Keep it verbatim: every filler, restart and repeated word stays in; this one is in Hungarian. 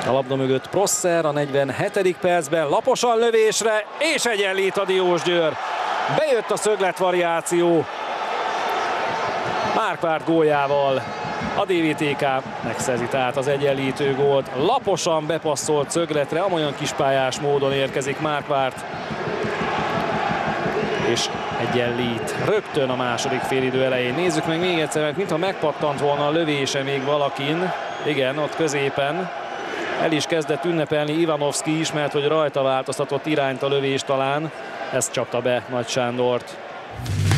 A labda mögött Prosser a negyvenhetedik percben, laposan lövésre, és egyenlít a Diósgyőr. Bejött a szöglet variáció. Márkvárt góljával a dé vé té ká megszerzi tehát az egyenlítő gólt. Laposan bepasszolt szögletre, amolyan kispályás módon érkezik Márkvárt. És egyenlít rögtön a második félidő elején. Nézzük meg még egyszer, mert mintha megpattant volna a lövése még valakin. Igen, ott középen. El is kezdett ünnepelni Ivanovszki is, mert hogy rajta változtatott irányt a lövés talán. Ez csapta be Nagy Sándort.